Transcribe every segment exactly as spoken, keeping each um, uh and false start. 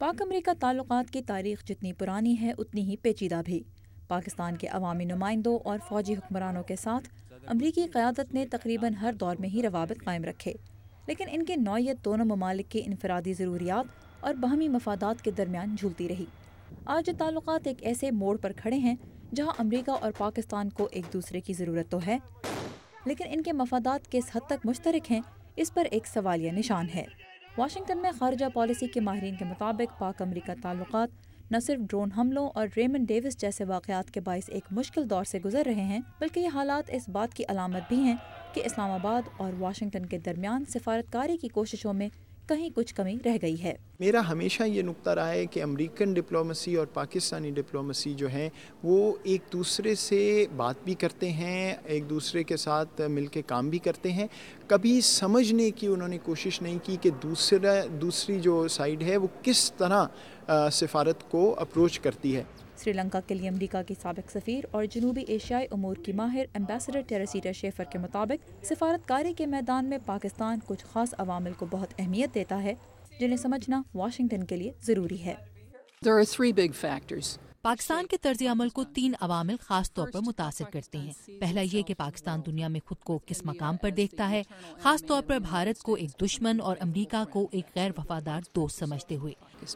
پاک امریکہ تعلقات کی تاریخ جتنی پرانی ہے اتنی ہی پیچیدہ بھی۔ پاکستان کے عوامی نمائندوں اور فوجی حکمرانوں کے ساتھ امریکی قیادت نے تقریباً ہر دور میں ہی روابط قائم رکھے، لیکن ان کی نوعیت دونوں ممالک کی انفرادی ضروریات اور باہمی مفادات کے درمیان جھولتی رہی۔ آج یہ تعلقات ایک ایسے موڑ پر کھڑے ہیں جہاں امریکہ اور پاکستان کو ایک دوسرے کی ضرورت تو ہے، لیکن ان کے مفادات کس حد تک مشترک ہیں اس پر ایک سوالیہ نشان ہے۔ واشنگٹن میں خارجہ پالیسی کے ماہرین کے مطابق پاک امریکہ تعلقات نہ صرف ڈرون حملوں اور ریمنڈ ڈیوس جیسے واقعات کے باعث ایک مشکل دور سے گزر رہے ہیں، بلکہ یہ حالات اس بات کی علامت بھی ہیں کہ اسلام آباد اور واشنگٹن کے درمیان سفارتکاری کی کوششوں میں کہیں کچھ کمی رہ گئی ہے۔ میرا ہمیشہ یہ نقطہ رہا ہے کہ امریکن ڈپلومیسی اور پاکستانی ڈپلومیسی جو ہیں وہ ایک دوسرے سے بات بھی کرتے ہیں، ایک دوسرے کے ساتھ مل کے کام بھی کرتے ہیں، کبھی سمجھنے کی انہوں نے کوشش نہیں کی کہ دوسرا دوسری جو سائیڈ ہے وہ کس طرح سفارت کو اپروچ کرتی ہے۔ سری لنکا کے لیے امریکہ کی سابق سفیر اور جنوبی ایشیائی امور کی ماہر ایمبیسڈر ٹیریسیٹا شیفر کے مطابق سفارتکاری کے میدان میں پاکستان کچھ خاص عوامل کو بہت اہمیت دیتا ہے جنہیں سمجھنا واشنگٹن کے لیے ضروری ہے۔ There are three big factors. Pakistan کے طرز عمل کو تین عوامل خاص طور پر متاثر کرتے ہیں۔ پہلا یہ کہ پاکستان دنیا میں خود کو کس مقام پر دیکھتا ہے، خاص طور پر بھارت کو ایک دشمن اور امریکہ کو ایک غیر وفادار دوست سمجھتے ہوئے۔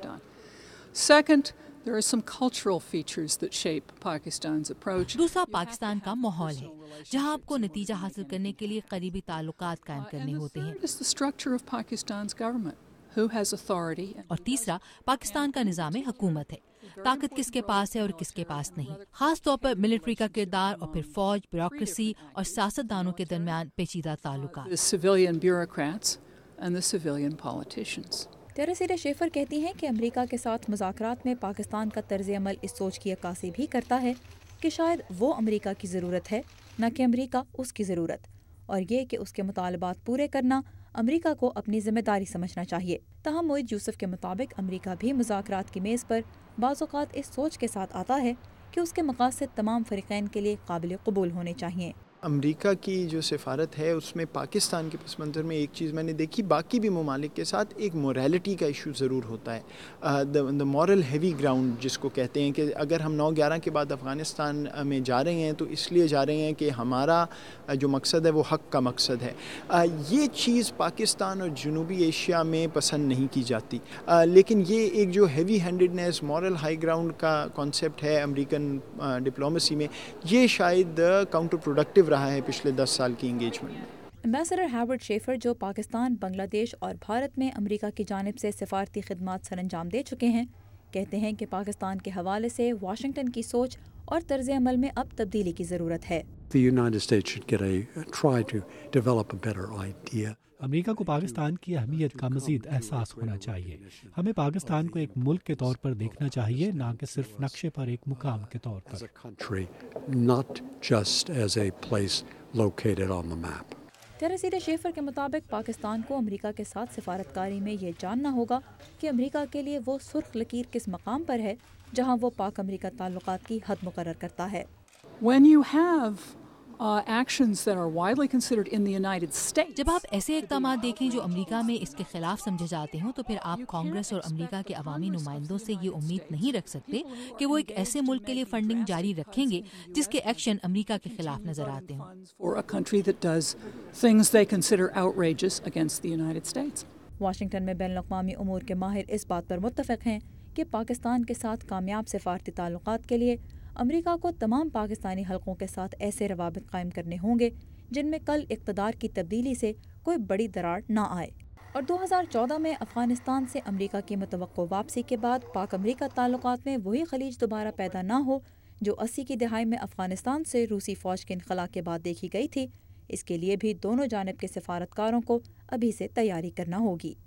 Second, there are some cultural features that shape Pakistan's approach. دوسرا پاکستان کا ماحول ہے جہاں آپ کو نتیجہ حاصل کرنے کے لیے قریبی تعلقات قائم کرنے ہوتے ہیں، It's the structure of Pakistan's government, who has authority. اور تیسرا پاکستان کا نظام حکومت ہے، طاقت کس کے پاس ہے اور کس کے پاس نہیں، خاص طور پر ملٹری کا کردار اور پھر فوج، بیوروکریسی اور سیاستدانوں کے درمیان پیچیدہ تعلقات۔ The civilian bureaucrats and the civilian politicians. Teresita Schaffer کہتی ہیں کہ امریکہ کے ساتھ مذاکرات میں پاکستان کا طرز عمل اس سوچ کی عکاسی بھی کرتا ہے کہ شاید وہ امریکہ کی ضرورت ہے نہ کہ امریکہ اس کی ضرورت، اور یہ کہ اس کے مطالبات پورے کرنا امریکہ کو اپنی ذمہ داری سمجھنا چاہیے۔ تاہم موئید یوسف کے مطابق امریکہ بھی مذاکرات کی میز پر بعض اوقات اس سوچ کے ساتھ آتا ہے کہ اس کے مقاصد تمام فریقین کے لیے قابل قبول ہونے چاہیے۔ امریکہ کی جو سفارت ہے اس میں پاکستان کے پس منظر میں ایک چیز میں نے دیکھی، باقی بھی ممالک کے ساتھ ایک موریلٹی کا ایشو ضرور ہوتا ہے، دا مورل ہیوی گراؤنڈ جس کو کہتے ہیں، کہ اگر ہم نو گیارہ کے بعد افغانستان میں جا رہے ہیں تو اس لیے جا رہے ہیں کہ ہمارا جو مقصد ہے وہ حق کا مقصد ہے۔ یہ چیز پاکستان اور جنوبی ایشیا میں پسند نہیں کی جاتی، لیکن یہ ایک جو heavy handedness moral high ground کا کانسیپٹ ہے امریکن ڈپلومیسی میں، یہ شاید کاؤنٹر پروڈکٹیو رہا ہے پچھلے دس سال کی انگیجمنٹ میں۔ ایمبیسڈر ہاورڈ شیفر جو پاکستان، بنگلہ دیش اور بھارت میں امریکہ کی جانب سے سفارتی خدمات سر انجام دے چکے ہیں، کہتے ہیں کہ پاکستان کے حوالے سے واشنگٹن کی سوچ اور طرز عمل میں اب تبدیلی کی ضرورت ہے۔ The United States should get a, try to develop a better idea. امریکہ کو پاکستان کی اہمیت کا مزید احساس ہونا چاہیے۔ ہمیں پاکستان کو ایک ملک کے طور پر دیکھنا چاہیے، نہ کہ صرف نقشے پر ایک مقام کے طور پر۔ As a country, not just as a place located on the map. Teresita Schaffer کے مطابق پاکستان کو امریکہ کے ساتھ سفارتکاری میں یہ جاننا ہوگا کہ امریکہ کے لیے وہ سرخ لکیر کس مقام پر ہے جہاں وہ پاک امریکہ تعلقات کی حد مقرر کرتا ہے۔ When you have uh, actions that are widely considered in the United States. جب آپ ایسے اقدامات دیکھیں جو امریکہ میں اس کے خلاف سمجھے جاتے ہوں تو پھر آپ کانگریس اور امریکہ کے عوامی نمائندوں سے یہ امید نہیں رکھ سکتے کہ وہ ایک ایسے ملک کے لیے فنڈنگ جاری رکھیں گے جس کے ایکشن امریکہ کے خلاف نظر آتے ہوں۔ For a country that does things they consider outrageous against the United States. Washington میں بین الاقوامی امور کے ماہر اس بات پر متفق ہیں کہ پاکستان کے ساتھ کامیاب سفارتی تعلقات کے لیے امریکہ کو تمام پاکستانی حلقوں کے ساتھ ایسے روابط قائم کرنے ہوں گے جن میں کل اقتدار کی تبدیلی سے کوئی بڑی دراڑ نہ آئے۔ اور دو ہزار چودہ میں افغانستان سے امریکہ کی متوقع واپسی کے بعد پاک امریکہ تعلقات میں وہی خلیج دوبارہ پیدا نہ ہو جو اسی کی دہائی میں افغانستان سے روسی فوج کے انخلا کے بعد دیکھی گئی تھی، اس کے لیے بھی دونوں جانب کے سفارتکاروں کو ابھی سے تیاری کرنا ہوگی۔